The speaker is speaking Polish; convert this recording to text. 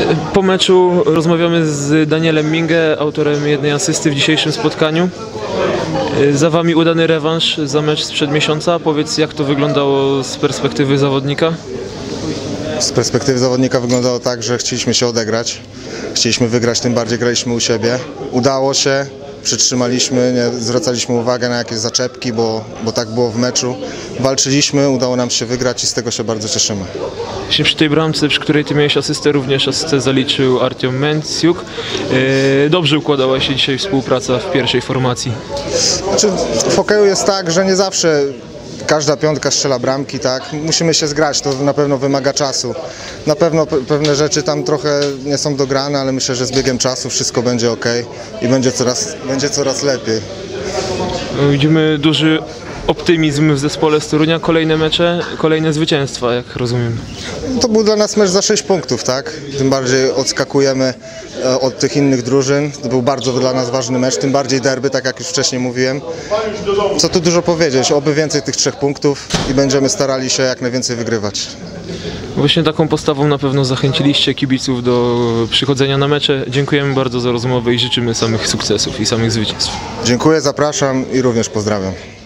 Po meczu rozmawiamy z Danielem Mingę, autorem jednej asysty w dzisiejszym spotkaniu. Za wami udany rewanż za mecz sprzed miesiąca. Powiedz, jak to wyglądało z perspektywy zawodnika? Z perspektywy zawodnika wyglądało tak, że chcieliśmy się odegrać. Chcieliśmy wygrać, tym bardziej graliśmy u siebie. Udało się, przytrzymaliśmy, nie zwracaliśmy uwagę na jakieś zaczepki, bo tak było w meczu. Walczyliśmy, udało nam się wygrać i z tego się bardzo cieszymy. Właśnie przy tej bramce, przy której ty miałeś asystę, również asystę zaliczył Artiom Menciuk. Dobrze układała się dzisiaj współpraca w pierwszej formacji. Znaczy, w hokeju jest tak, że nie zawsze każda piątka strzela bramki, tak? Musimy się zgrać, to na pewno wymaga czasu. Na pewno pewne rzeczy tam trochę nie są dograne, ale myślę, że z biegiem czasu wszystko będzie ok i będzie coraz lepiej. Widzimy duży optymizm w zespole z Torunia. Kolejne mecze, kolejne zwycięstwa, jak rozumiem. To był dla nas mecz za 6 punktów, tak? Tym bardziej odskakujemy od tych innych drużyn. To był bardzo dla nas ważny mecz, tym bardziej derby, tak jak już wcześniej mówiłem. Co tu dużo powiedzieć, oby więcej tych 3 punktów i będziemy starali się jak najwięcej wygrywać. Właśnie taką postawą na pewno zachęciliście kibiców do przychodzenia na mecze. Dziękujemy bardzo za rozmowę i życzymy samych sukcesów i samych zwycięstw. Dziękuję, zapraszam i również pozdrawiam.